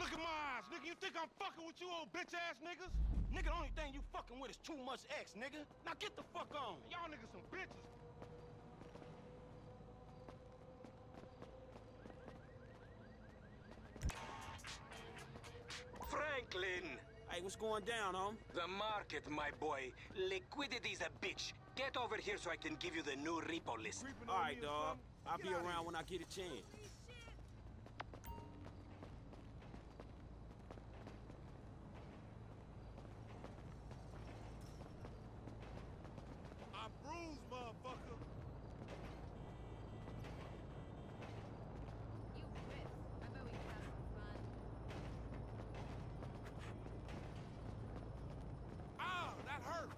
look at my eyes, nigga. You think I'm fucking with you old bitch-ass niggas? Nigga, the only thing you fucking with is too much X, nigga. Now get the fuck on. Y'all niggas some bitches. Franklin! Hey, what's going down, The market, my boy. Liquidity's a bitch. Get over here so I can give you the new repo list. All right, dog. I'll be around when I get a chance. I'm bruised, motherfucker. You riff. I bet we can have some fun. Ah, that hurt.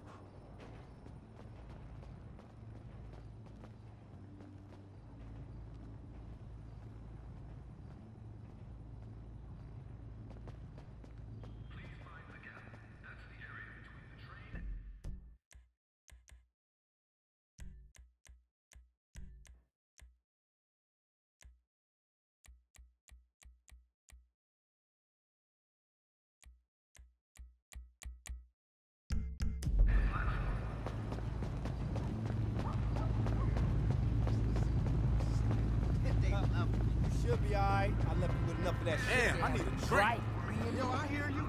Should be alright. I left you with enough of that shit. Damn, I need a drink. Yo, I hear you.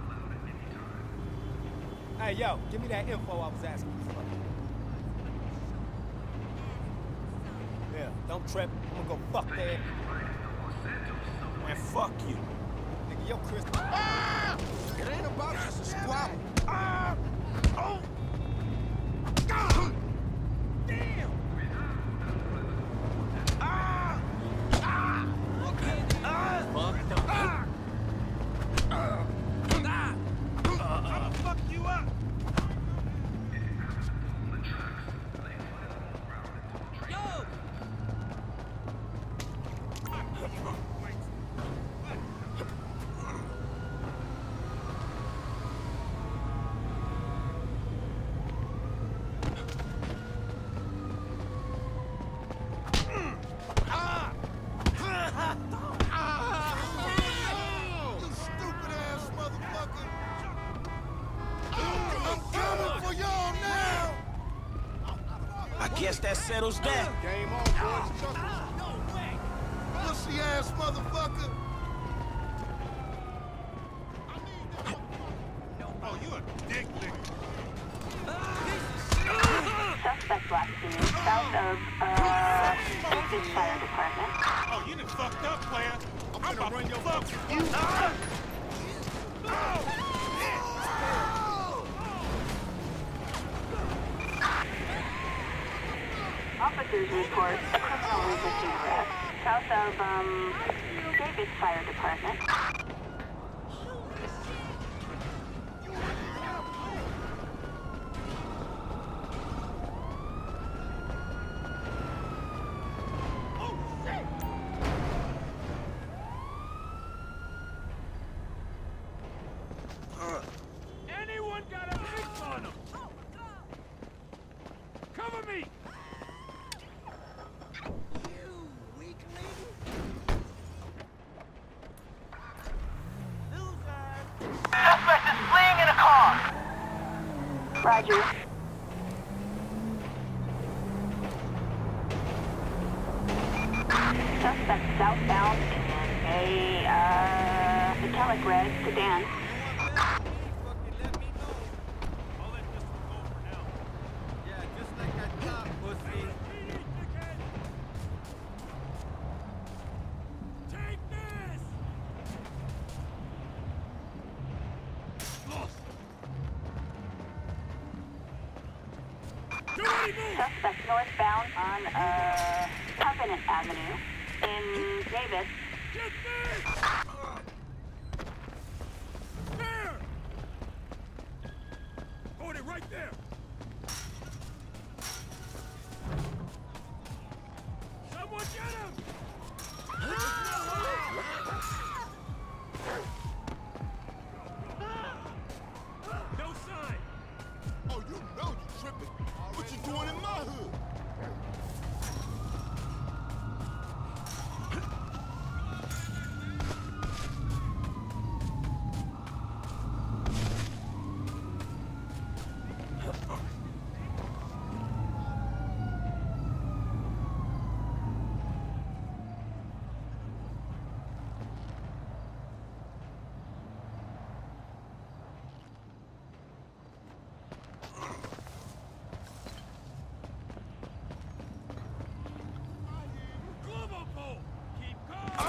Hey, yo, give me that info I was asking you for. Yeah, don't trip. I'm gonna go fuck that. Man, fuck you. Nigga, yo, Chris. Ah! It ain't about just a squabble. Ah! Oh! Damn! Ah! Ah! I'ma fuck you up! Yo! You stupid ass motherfucker! I'm coming for y'all now! I guess that settles that. Game on, boys. Pussy ass motherfucker! Oh, you a dick nigga. Suspect last seen south of, Memphis Fire Department. Oh, you done fucked up, player. I'm about to run your fuck you. Officers report a criminal resisting arrest south of, Davis Fire Department. Anyone got a fix on him? Cover me! You weakling. Suspect is fleeing in a car. Roger. Suspect southbound in a, metallic red sedan. Take this! Suspect northbound on, Covenant Avenue in Davis. Get this! There! Hold it right there! Someone get him! No sign! Oh, you know you tripping. What you doing in my hood?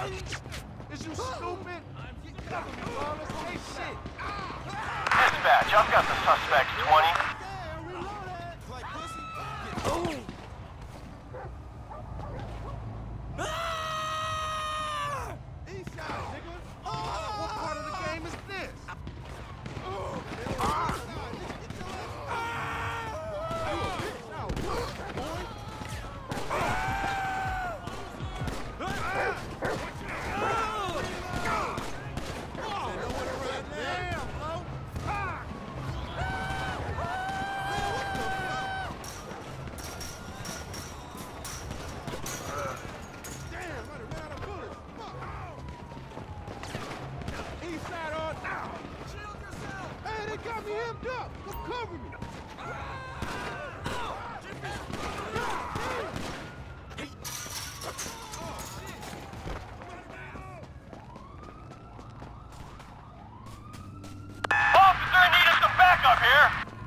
Is you stupid? You cover me, Wallace. Hey, shit. Dispatch, I've got the suspect 20. Damn, reloaded. Like pussy. East side, nigga. What part of the game is this? Got me hemmed up! Come cover me! Officer, I needed some backup here!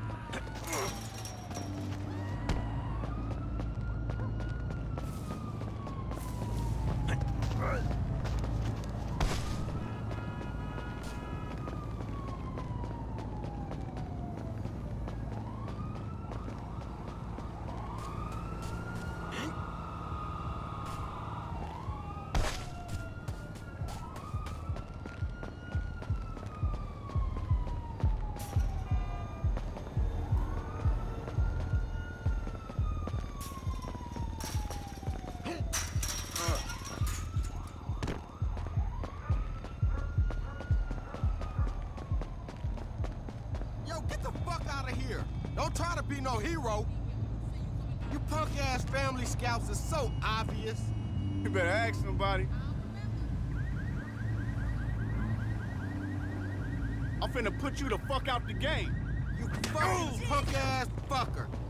Get the fuck out of here! Don't try to be no hero! You punk-ass family scouts is so obvious. You better ask somebody. I'm finna put you the fuck out the game. You fucking punk-ass fucker.